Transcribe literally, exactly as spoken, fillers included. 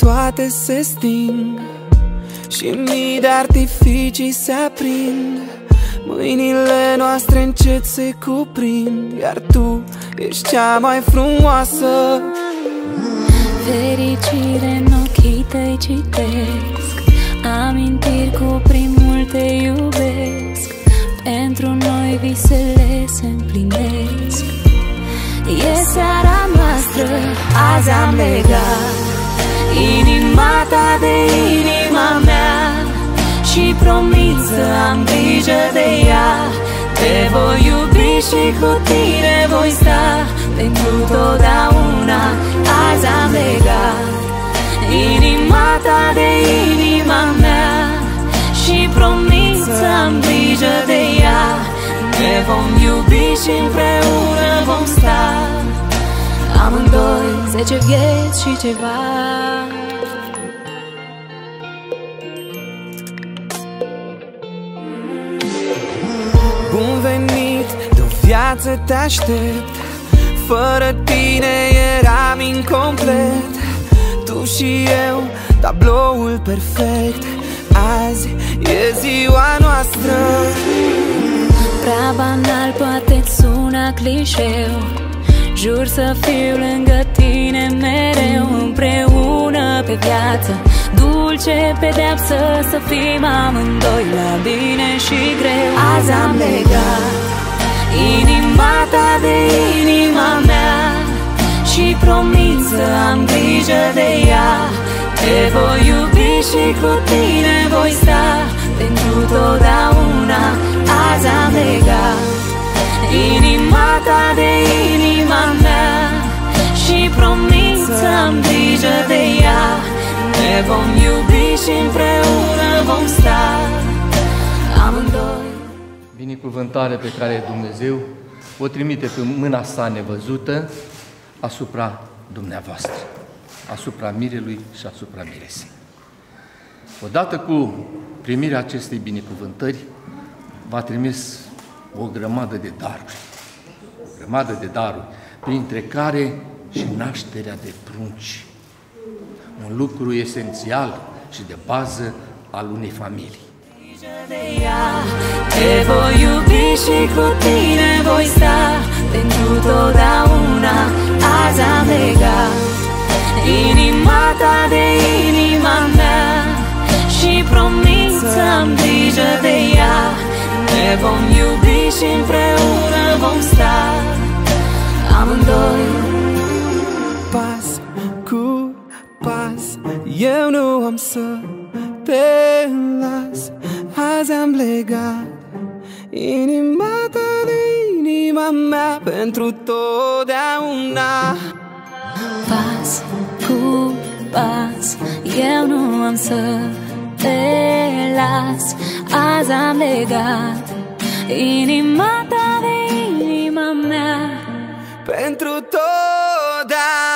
toate se sting și mii de artificii se aprind. Mâinile noastre încet se cuprind, iar tu ești cea mai frumoasă. Fericire în ochii tăi citesc, amintiri cu primul te iubesc. Pentru noi visele se împlinesc. E seara noastră, azi am legat inima ta de inima mea și promit să am grijă de ea. Te voi iubi și cu tine voi sta pentru totdeauna. Azi am legat inima ta de inima mea și promit să am grijă de ea. Ne vom iubi și împreună vom sta, amândoi zece vieți și ceva. Bun venit, de-o viață te aștept. Fără tine eram incomplet. Tu și eu, tabloul perfect. Azi e ziua noastră. Prea banal, poate-ți suna clișeu. Jur să fiu lângă tine mereu, împreună pe viață. Dulce pedeapsă să fim amândoi, la bine și greu. Azi am legat inima ta de inima mea și promit să am grijă de ea. Te voi iubi și cu tine voi sta pentru totdeauna. Azi am legat inima ta de inima mea și promit să am grijă de ea. Ne vom iubi și împreună vom sta, amândoi. Binecuvântarea pe care Dumnezeu o trimite pe mâna sa nevăzută asupra dumneavoastră, asupra mirelui și asupra miresei. Odată cu primirea acestei binecuvântări, v-a trimis o grămadă de daruri, o grămadă de daruri, printre care și nașterea de prunci, un lucru esențial și de bază al unei familii. Te voi iubi și cu tine voi sta pentru totdeauna. Azi am legat inima ta de inima mea și promit să am grijă de ea. Ne vom iubi și împreună vom sta, amândoi. Pas cu pas, eu nu am să te las. Azi am legat inima ta de inima mea pentru totdeauna. Pas cu pas, eu nu am să te las. Azi am legat inima ta de inima mea pentru totdeauna.